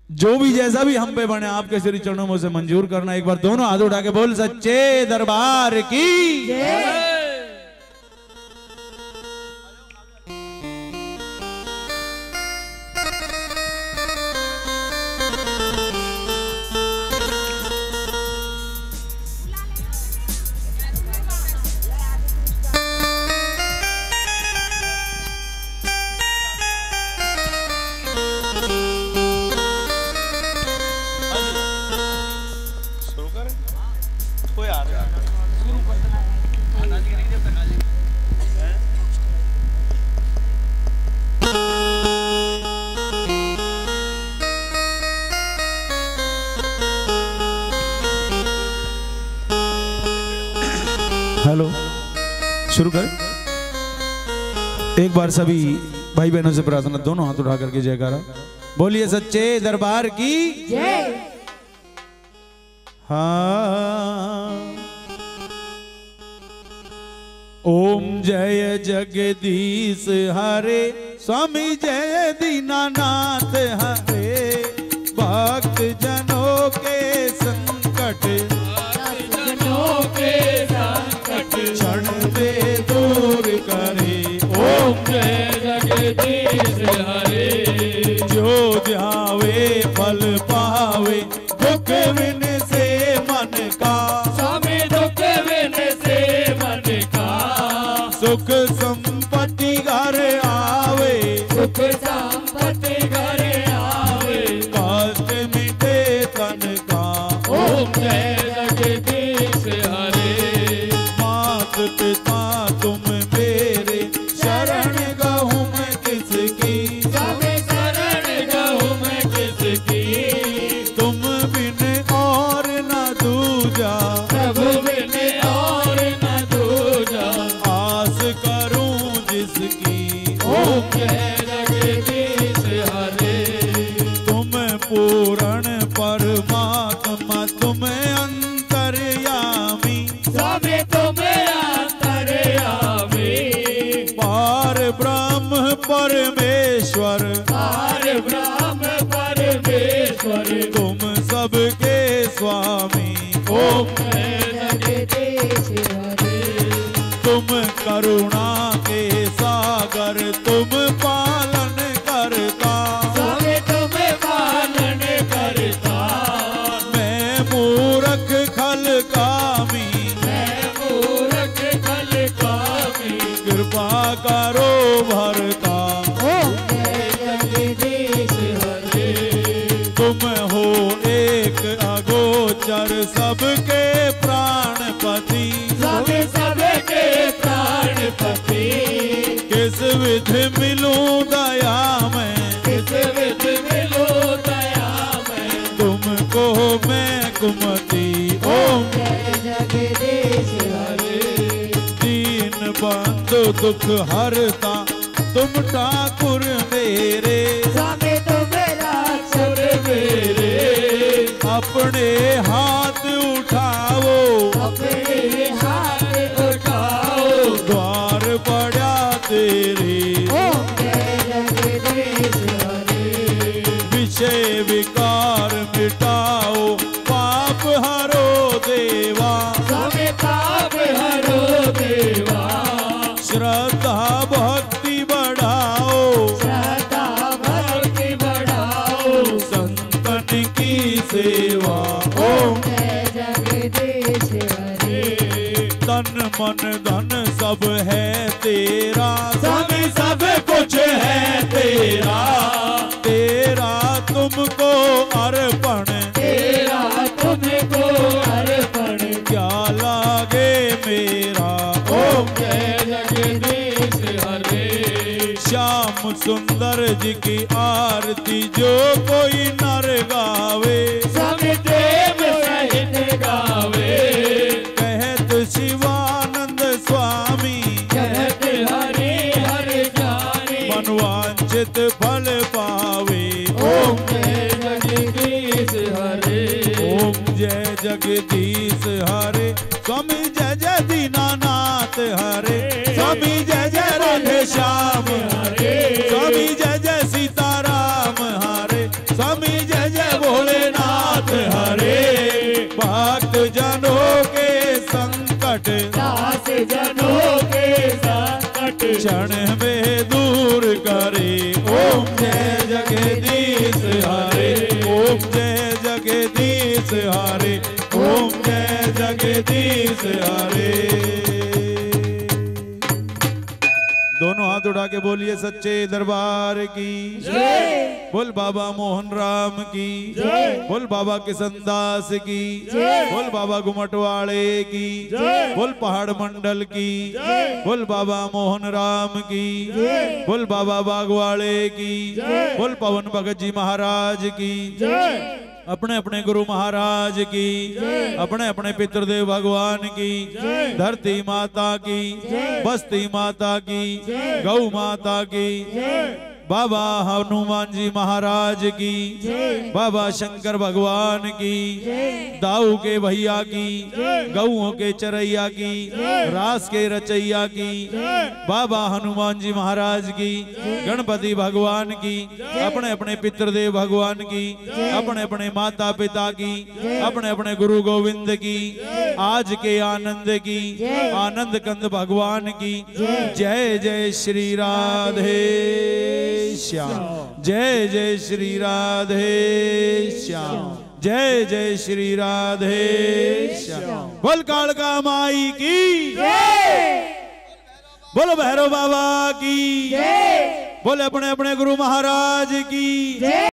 जो भी जैसा भी हम पे बने आपके श्री चरणों में से मंजूर करना। एक बार दोनों हाथ उठा के बोल सच्चे दरबार की जय। हेलो, शुरू कर। एक बार सभी भाई बहनों से प्रार्थना, दोनों हाथ उठा करके जयकारा बोलिए सच्चे दरबार की जय। हाँ, ओम जय जगदीश हरे, स्वामी जय दीनानाथ हरे, भक्त जनों के संकट क्षण में दूर करे। ओम जय जगदीश हरे, जो ध्यावे फल पावे, दुख विन से मन का, स्वामी दुख विन से मन का, सुख संपत्ति घर आवे, सुख संपत्ति घर आवे, कष्ट मिटे तन का। ओम जय जगदीश हरे, पिता तुम मेरे, शरण गहूँ मैं किसकी, शरण गहूँ मैं किसकी, तुम बिन और न दूजा, प्रभु बिन और न दूजा, आस करूं जिसकी। ओम जय जगदीश हरे, तुम पूर्ण परमात्मा, तुम अंतर्यामी, स्वामी तुम परमेश्वर, पार ब्रह्म परमेश्वर, तुम सबके स्वामी। ओम जगदीश हरे, तुम करुणा के सागर, तुम पालन करता, स्वामी तुम पालन करता, मैं मूर्ख खल कामी, मैं मूर्ख खल कामी, कृपा करो भरता। तुम हो एक अगोचर, सबके प्राणपति, सबके प्राणपति, किस विधि मिलूं दया में, किस विधि मिलूं दया में, तुमको मैं कुमति। ओम जगदीश हरे, दीन बंधु दुख हरता, तुम ठाकुर मेरे, स्वामी तुम राक्षर मेरे, अपने हाथ उठाओ, अपने हाथ उठाओ, द्वार पड़ा तेरे। ओम जय जगदीश हरे, विषय विकार मिटाओ, पाप हरो देवा, स्वामी पाप हरो देवा, श्रद्धा भक्ति बढ़ाओ, श्रद्धा भक्ति बढ़ाओ, संतन की सेवा। ओम जय जगदीश हरे, तन मन धन सब है तेरा, स्वामी सब कुछ है तेरा, तेरा तुमको अर्पण, तेरा तुमको अर्पण, क्या लागे मेरा। ओम जय जगदीश हरे, श्याम सुंदर जी की आरती जो कोई नर गावे, स्वामी देव सहित गावे, कहत शिवानंद स्वामी, कहत हरि हर जानी, मनवांछित फल पावे। ओम जय जगदीश हरे, ओम जय जगदीश हरे, स्वामी जय जय दीनानाथ हरे, स्वामी जय जय राधे श्याम हरे, स्वामी जय जय सीताराम हरे, स्वामी जय जय जगदीश हरे, ओम जय जगदीश हरे, ओम जय जगदीश हरे। दोनों हाथ उठा के बोलिए सच्चे दरबार की जय। बोल बाबा मोहन राम की जय। बोल बाबा किशन दास की जय। बोल बाबा घुमटवाड़े की जय। बोल पहाड़ मंडल की जय। बोल बाबा मोहन राम की जय। बोल बाबा बागवाड़े की जय। बोल पवन भगत जी महाराज की जय। अपने अपने गुरु महाराज की, अपने अपने पितृदेव भगवान की, धरती माता की, बस्ती माता की, गौ माता की, बाबा हनुमान जी महाराज की, बाबा शंकर भगवान की, दाऊ के भैया की, गऊओं के चरैया की, रास के रचैया की, बाबा हनुमान जी महाराज की, गणपति भगवान की, अपने अपने पितृदेव भगवान की, अपने अपने माता पिता की, अपने अपने गुरु गोविंद की, आज के आनंद की, आनंद कंद भगवान की जय जय श्री राधे श्याम, जय जय श्री राधे श्याम, जय जय श्री राधे श्याम। बोल कालका माई की जय, बोलो भैरव बाबा की जय, बोले अपने अपने गुरु महाराज की जय।